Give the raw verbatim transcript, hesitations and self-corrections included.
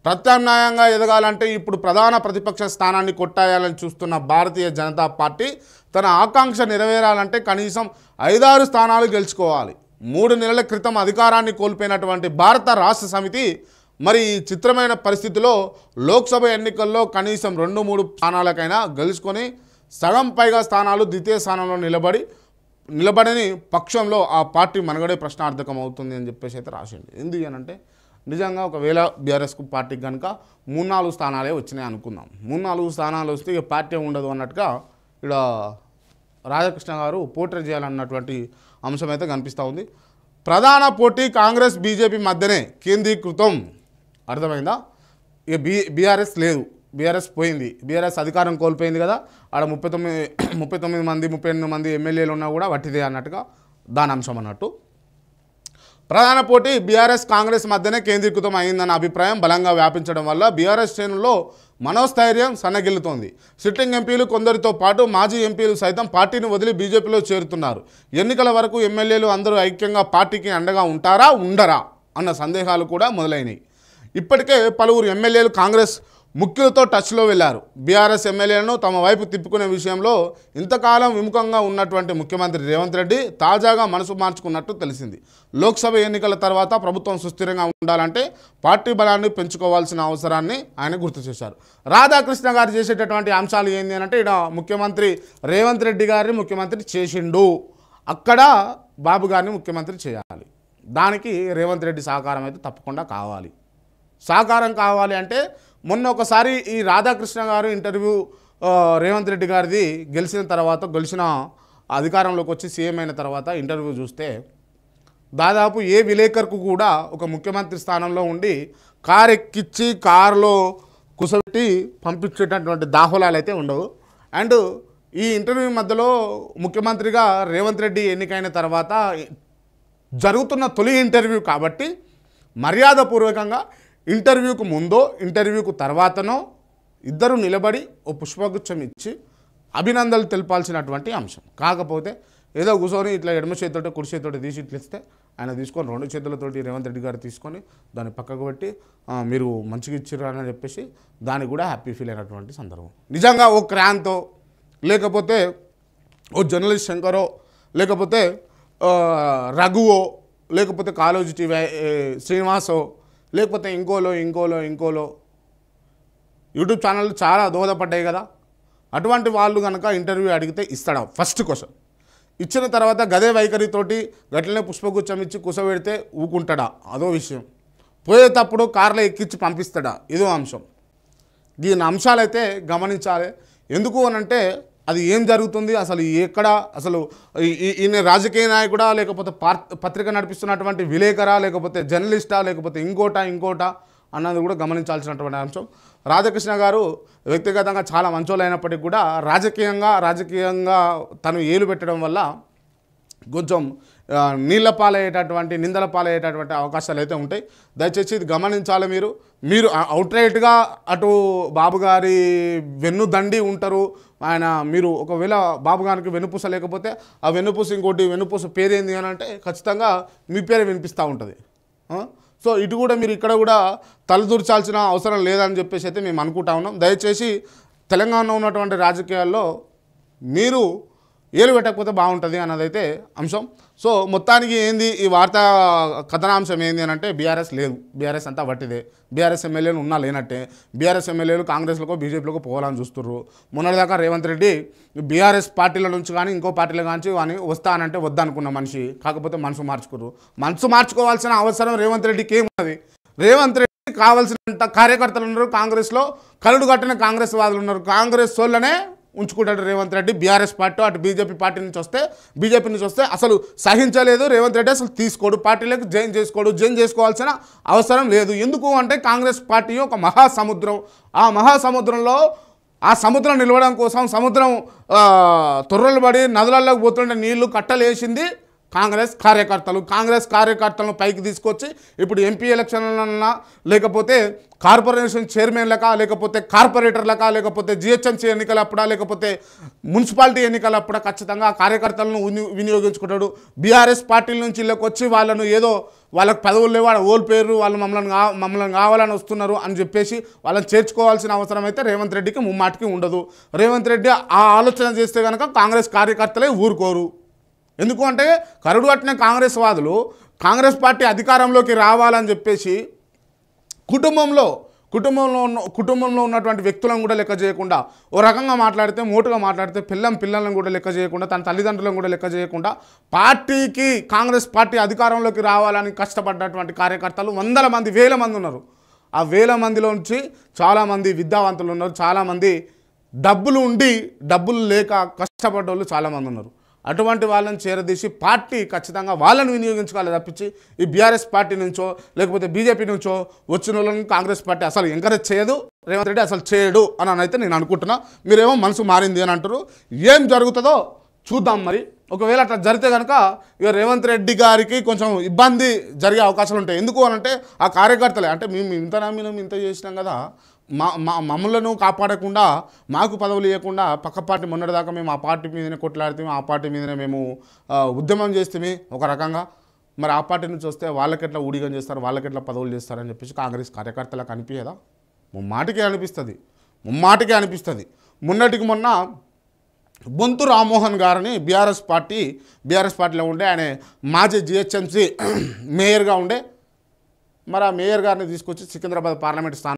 ప్రత్యామ్నాయంగా ఎదగాలంటే ఇప్పుడు ప్రధాన ప్రతిపక్ష స్థానాన్ని కొట్టాయాలని చూస్తున్న భారతీయ జనతా పార్టీ తన ఆకాంక్ష నెరవేరాలంటే కనీసం ఐదారు స్థానాలు గెలుచుకోవాలి. మూడు నెలల క్రితం అధికారాన్ని కోల్పోయినటువంటి భారత రాష్ట్ర సమితి మరి ఈ చిత్రమైన పరిస్థితిలో లోక్సభ ఎన్నికల్లో కనీసం రెండు మూడు స్థానాలకైనా గెలుచుకొని సగం పైగా స్థానాలు ద్వితీయ స్థానంలో నిలబడి నిలబడని పక్షంలో ఆ పార్టీ మనగడే ప్రశ్నార్థకం అవుతుంది అని చెప్పేసి అయితే రాసింది. ఎందుకు అనంటే నిజంగా ఒకవేళ బీఆర్ఎస్కు పార్టీకి కనుక మూడు నాలుగు స్థానాలే వచ్చినాయి అనుకుందాం. మూడు నాలుగు స్థానాలు వస్తే ఇక పార్టీ ఉండదు అన్నట్టుగా ఇక్కడ రాధాకృష్ణ గారు పోటీ చేయాలన్నటువంటి అంశం అయితే కనిపిస్తూ ఉంది. ప్రధాన పోటీ కాంగ్రెస్ బీజేపీ మధ్యనే కేంద్రీకృతం. అర్థమైందా? ఇక బీ బీఆర్ఎస్ లేదు, బీఆర్ఎస్ పోయింది, బీఆర్ఎస్ అధికారం కోల్పోయింది కదా. ఆడ ముప్పై తొమ్మిది ముప్పై తొమ్మిది మంది ముప్పై ఎనిమిది మంది ఎమ్మెల్యేలు ఉన్నా కూడా వట్టిదే అన్నట్టుగా దాని అంశం అన్నట్టు. ప్రధాన పోటీ బీఆర్ఎస్ కాంగ్రెస్ మధ్యనే కేంద్రీకృతం అయిందన్న అభిప్రాయం బలంగా వ్యాపించడం వల్ల బీఆర్ఎస్ శ్రేణుల్లో మనోస్థైర్యం సన్నగిల్లుతోంది. సిట్టింగ్ ఎంపీలు కొందరితో పాటు మాజీ ఎంపీలు సైతం పార్టీని వదిలి బీజేపీలో చేరుతున్నారు. ఎన్నికల వరకు ఎమ్మెల్యేలు అందరూ ఐక్యంగా పార్టీకి అండగా ఉంటారా ఉండరా అన్న సందేహాలు కూడా మొదలైనవి. ఇప్పటికే పలువురు ఎమ్మెల్యేలు కాంగ్రెస్ ముఖ్యులతో టచ్లో వెళ్లారు. బీఆర్ఎస్ ఎమ్మెల్యేలను తమ వైపు తిప్పుకునే విషయంలో ఇంతకాలం విముఖంగా ఉన్నటువంటి ముఖ్యమంత్రి రేవంత్ రెడ్డి తాజాగా మనసు మార్చుకున్నట్టు తెలిసింది. లోక్సభ ఎన్నికల తర్వాత ప్రభుత్వం సుస్థిరంగా ఉండాలంటే పార్టీ బలాన్ని పెంచుకోవాల్సిన అవసరాన్ని ఆయన గుర్తు చేశారు. రాధాకృష్ణ గారు చేసేటటువంటి అంశాలు ఏంటి అంటే ఇక్కడ ముఖ్యమంత్రి రేవంత్ రెడ్డి గారిని ముఖ్యమంత్రి చేసిండు, అక్కడ బాబు గారిని ముఖ్యమంత్రి చేయాలి. దానికి రేవంత్ రెడ్డి సహకారం అయితే తప్పకుండా కావాలి. సహకారం కావాలి అంటే మొన్న ఒకసారి ఈ రాధాకృష్ణ గారు ఇంటర్వ్యూ రేవంత్ రెడ్డి గారిది గెలిచిన తర్వాత గెలిచిన అధికారంలోకి వచ్చి సీఎం అయిన తర్వాత ఇంటర్వ్యూ చూస్తే దాదాపు ఏ విలేకరుకు కూడా ఒక ముఖ్యమంత్రి స్థానంలో ఉండి కారు ఎక్కించి కారులో కుసబెట్టి పంపించేటటువంటి దాహోలాలు అయితే ఉండవు. అండ్ ఈ ఇంటర్వ్యూ మధ్యలో ముఖ్యమంత్రిగా రేవంత్ రెడ్డి ఎన్నికైన తర్వాత జరుగుతున్న తొలి ఇంటర్వ్యూ కాబట్టి మర్యాదపూర్వకంగా ఇంటర్వ్యూకు ముందో ఇంటర్వ్యూకు తర్వాతనో ఇద్దరు నిలబడి ఓ పుష్పగుచ్చం ఇచ్చి అభినందనలు తెలపాల్సినటువంటి అంశం. కాకపోతే ఏదో కూర్చొని ఇట్లా ఎడమ చేతితోటి కుడి చేతితోటి తీసి ఇట్లా ఇస్తే ఆయన తీసుకొని రెండు చేతులతోటి రేవంత్ రెడ్డి గారు తీసుకొని దాన్ని పక్కకు పెట్టి మీరు మంచిగా ఇచ్చిర్రు అని చెప్పేసి దానికి కూడా హ్యాపీ ఫీల్ అయినటువంటి సందర్భం. నిజంగా ఓ క్రాంతో లేకపోతే ఓ జర్నలిస్ట్ శంకరో లేకపోతే రఘువో లేకపోతే కాళోజీ టీవీ శ్రీనివాసో లేకపోతే ఇంకోలో ఇంకోలో ఇంకోలో యూట్యూబ్ ఛానళ్ళు చాలా దోహదపడ్డాయి కదా. అటువంటి వాళ్ళు కనుక ఇంటర్వ్యూ అడిగితే ఇస్తాడా? ఫస్ట్ క్వశ్చన్ ఇచ్చిన తర్వాత గదే వైఖరితోటి గట్లనే పుష్పగుచ్చం ఇచ్చి కుసబెడితే ఊకుంటాడా? అదో విషయం. పోయేటప్పుడు కార్లో ఎక్కించి పంపిస్తాడా? ఇదో అంశం. దీని అంశాలైతే గమనించాలి. ఎందుకు అనంటే అది ఏం జరుగుతుంది అసలు, ఎక్కడ అసలు ఈయన రాజకీయ నాయకుడా లేకపోతే పత్రిక నడిపిస్తున్నటువంటి విలేకరా లేకపోతే జర్నలిస్టా లేకపోతే ఇంకోటా ఇంకోటా అన్నది కూడా గమనించాల్సినటువంటి అంశం. రాధాకృష్ణ గారు వ్యక్తిగతంగా చాలా మంచోళ్ళు అయినప్పటికీ కూడా రాజకీయంగా రాజకీయంగా తను ఏలు పెట్టడం వల్ల కొంచెం నీళ్ళ పాలయ్యేటటువంటి నిందల పాలయ్యేటటువంటి అవకాశాలు అయితే ఉంటాయి. దయచేసి ఇది గమనించాలి. మీరు మీరు అవుట్రైట్గా అటు బాబు గారి వెన్ను దండి ఉంటారు. ఆయన మీరు ఒకవేళ బాబు గారికి వెన్నుపూస లేకపోతే ఆ వెన్నుపూస ఇంకోటి వెన్నుపూస పేరేంది అని అంటే ఖచ్చితంగా మీ పేరే వినిపిస్తూ ఉంటుంది. సో ఇటు కూడా మీరు ఇక్కడ కూడా తలదూర్చాల్సిన అవసరం లేదని చెప్పేసి అయితే మేము అనుకుంటా ఉన్నాం. దయచేసి తెలంగాణలో ఉన్నటువంటి రాజకీయాల్లో మీరు ఏలు పెట్టకపోతే బాగుంటుంది అన్నదైతే అంశం. సో మొత్తానికి ఏంది ఈ వార్తా కథనాంశం ఏంది అని అంటే బీఆర్ఎస్ లేదు, బీఆర్ఎస్ అంతా వట్టిదే, బీఆర్ఎస్ ఎమ్మెల్యేలు ఉన్నా లేనట్టే. బీఆర్ఎస్ ఎమ్మెల్యేలు కాంగ్రెస్లకు బీజేపీలకు పోవాలని చూస్తున్నారు. మొన్నటిదాకా రేవంత్ రెడ్డి బీఆర్ఎస్ పార్టీల నుంచి కానీ ఇంకో పార్టీల నుంచి కానీ వస్తానంటే వద్దనుకున్న మనిషి, కాకపోతే మనసు మార్చుకున్నారు. మనసు మార్చుకోవాల్సిన అవసరం రేవంత్ రెడ్డికి ఏమున్నది? రేవంత్ రెడ్డి కావాల్సినంత కార్యకర్తలు ఉన్నారు కాంగ్రెస్లో, కరుడు కట్టిన కాంగ్రెస్ వాదులు ఉన్నారు. కాంగ్రెస్ వాళ్ళనే ఉంచుకుంటాడు రేవంత్ రెడ్డి. బీఆర్ఎస్ పార్టీ అటు బీజేపీ పార్టీ నుంచి వస్తే బీజేపీ నుంచి వస్తే అసలు సహించలేదు రేవంత్ రెడ్డి, అసలు తీసుకోడు, పార్టీలకు జాయిన్ చేసుకోడు, జాయిన్ చేసుకోవాల్సిన అవసరం లేదు. ఎందుకు అంటే కాంగ్రెస్ పార్టీ ఒక మహాసముద్రం. ఆ మహాసముద్రంలో ఆ సముద్రం నిలవడం కోసం సముద్రం తొర్రలు పడి నదులలోకి పోతుండే నీళ్లు కట్టలేసింది కాంగ్రెస్ కార్యకర్తలు కాంగ్రెస్ కార్యకర్తలను పైకి తీసుకొచ్చి ఇప్పుడు ఎంపీ ఎలక్షన్లన్నా లేకపోతే కార్పొరేషన్ చైర్మన్లకా లేకపోతే కార్పొరేటర్లకా లేకపోతే జిహెచ్ఎంసీ ఎన్నికలప్పుడా లేకపోతే మున్సిపాలిటీ ఎన్నికలప్పుడా ఖచ్చితంగా ఆ కార్యకర్తలను విని వినియోగించుకుంటాడు. బీఆర్ఎస్ పార్టీల నుంచి ఇళ్ళకి వచ్చి వాళ్ళను ఏదో వాళ్ళకి పదవులు లేవు, వాళ్ళ ఓల్ పేరు వాళ్ళు మమ్మల్ని కా మమ్మల్ని కావాలని వస్తున్నారు అని చెప్పేసి వాళ్ళని చేర్చుకోవాల్సిన అవసరం అయితే రేవంత్ రెడ్డికి ముమ్మాటికి ఉండదు. రేవంత్ రెడ్డి ఆ ఆలోచన చేస్తే కనుక కాంగ్రెస్ కార్యకర్తలే ఊరుకోరు. ఎందుకు అంటే కరుడు కట్టిన కాంగ్రెస్ వాదులు కాంగ్రెస్ పార్టీ అధికారంలోకి రావాలని చెప్పేసి కుటుంబంలో కుటుంబంలో ఉన్న కుటుంబంలో ఉన్నటువంటి వ్యక్తులను కూడా లెక్క చేయకుండా ఓ రకంగా మాట్లాడితే మోటుగా మాట్లాడితే పిల్లం పిల్లలను కూడా లెక్క చేయకుండా తన తల్లిదండ్రులను కూడా లెక్క చేయకుండా పార్టీకి కాంగ్రెస్ పార్టీ అధికారంలోకి రావాలని కష్టపడ్డటువంటి కార్యకర్తలు వందల మంది వేల మంది ఉన్నారు. ఆ వేల మందిలో నుంచి చాలామంది విద్యావంతులు ఉన్నారు, చాలామంది డబ్బులు ఉండి డబ్బులు లేక కష్టపడ్డ వాళ్ళు చాలామంది ఉన్నారు. అటువంటి వాళ్ళని చేరదీసి పార్టీ ఖచ్చితంగా వాళ్ళని వినియోగించుకోవాలి తప్పించి ఈ బీఆర్ఎస్ పార్టీ నుంచో లేకపోతే బీజేపీ నుంచో వచ్చిన వాళ్ళని కాంగ్రెస్ పార్టీ అసలు ఎంకరేజ్ చేయదు, రేవంత్ రెడ్డి అసలు చేయడు అని అయితే నేను అనుకుంటున్నా. మీరేమో మనసు మారింది అని అంటారు. ఏం జరుగుతుందో చూద్దాం. మరి ఒకవేళ అట్లా జరిగితే కనుక ఇక రేవంత్ రెడ్డి గారికి కొంచెం ఇబ్బంది జరిగే అవకాశాలు ఉంటాయి. ఎందుకు అనంటే ఆ కార్యకర్తలే అంటే మేము ఇంత నమ్మినాం ఇంత చేసినాం కదా, మా మా మమ్మలను కాపాడకుండా మాకు పదవులు ఇవ్వకుండా పక్క పార్టీ మొన్నటిదాకా మేము ఆ పార్టీ మీదనే కొట్లాడితే ఆ పార్టీ మీదనే మేము ఉద్యమం చేస్తే ఒక రకంగా మరి ఆ పార్టీ నుంచి వస్తే వాళ్ళకెట్లా ఊడిగం చేస్తారు, వాళ్ళకెట్లా పదవులు చేస్తారని చెప్పేసి కాంగ్రెస్ కార్యకర్తలకు అనిపించదా? ముమ్మాటికే అనిపిస్తుంది, ముమ్మాటికే అనిపిస్తుంది. మొన్నటికి మొన్న బొంతు రామ్మోహన్ గారిని బీఆర్ఎస్ పార్టీ బీఆర్ఎస్ పార్టీలో ఉండే ఆయన మాజీ జిహెచ్ఎంసీ మేయర్గా ఉండే మరి ఆ మేయర్ గారిని తీసుకొచ్చి సికింద్రాబాద్ పార్లమెంట్ స్థానం